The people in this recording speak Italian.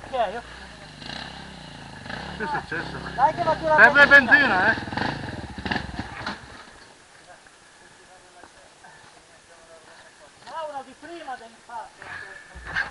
Ok. Che è successo? Dai che va giù la Serve benzina, No, una di prima dell'impatto.